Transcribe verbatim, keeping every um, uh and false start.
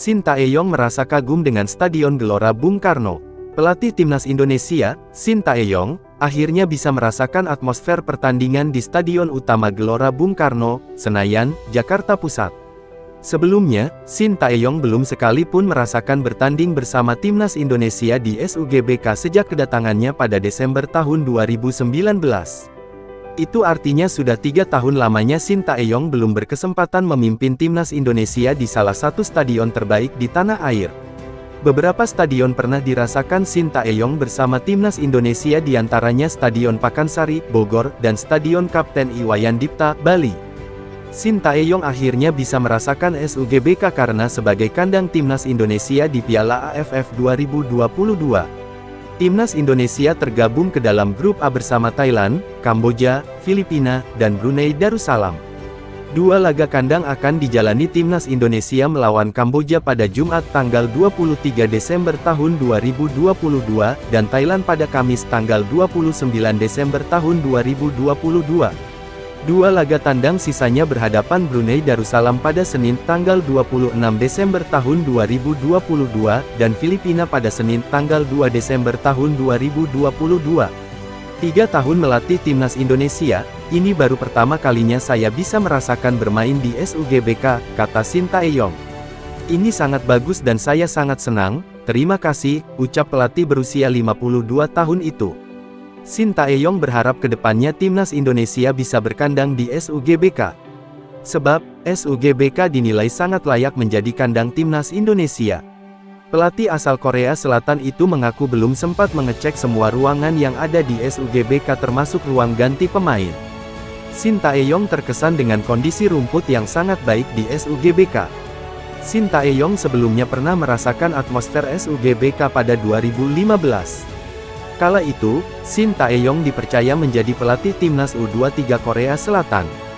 Shin Tae-yong merasa kagum dengan Stadion Gelora Bung Karno. Pelatih timnas Indonesia, Shin Tae-yong, akhirnya bisa merasakan atmosfer pertandingan di Stadion Utama Gelora Bung Karno, Senayan, Jakarta Pusat. Sebelumnya, Shin Tae-yong belum sekalipun merasakan bertanding bersama timnas Indonesia di S U G B K sejak kedatangannya pada Desember tahun dua ribu sembilan belas. Itu artinya sudah tiga tahun lamanya Shin Tae-yong belum berkesempatan memimpin timnas Indonesia di salah satu stadion terbaik di tanah air. Beberapa stadion pernah dirasakan Shin Tae-yong bersama timnas Indonesia, diantaranya Stadion Pakansari, Bogor, dan Stadion Kapten Iwayan Dipta, Bali. Shin Tae-yong akhirnya bisa merasakan S U G B K karena sebagai kandang timnas Indonesia di Piala A F F dua ribu dua puluh dua. Timnas Indonesia tergabung ke dalam grup A bersama Thailand, Kamboja, Filipina, dan Brunei Darussalam. Dua laga kandang akan dijalani timnas Indonesia melawan Kamboja pada Jumat tanggal dua puluh tiga Desember tahun dua ribu dua puluh dua, dan Thailand pada Kamis tanggal dua puluh sembilan Desember tahun dua ribu dua puluh dua. Dua laga tandang sisanya berhadapan Brunei Darussalam pada Senin tanggal dua puluh enam Desember tahun dua ribu dua puluh dua, dan Filipina pada Senin tanggal dua Desember tahun dua ribu dua puluh dua. Tiga tahun melatih timnas Indonesia, ini baru pertama kalinya saya bisa merasakan bermain di S U G B K, kata Shin Tae-yong. Ini sangat bagus dan saya sangat senang, terima kasih, ucap pelatih berusia lima puluh dua tahun itu. Shin Tae-yong berharap kedepannya timnas Indonesia bisa berkandang di S U G B K. Sebab, S U G B K dinilai sangat layak menjadi kandang timnas Indonesia. Pelatih asal Korea Selatan itu mengaku belum sempat mengecek semua ruangan yang ada di S U G B K termasuk ruang ganti pemain. Shin Tae-yong terkesan dengan kondisi rumput yang sangat baik di S U G B K. Shin Tae-yong sebelumnya pernah merasakan atmosfer S U G B K pada dua ribu lima belas. Kala itu, Shin Tae-yong dipercaya menjadi pelatih timnas U dua puluh tiga Korea Selatan.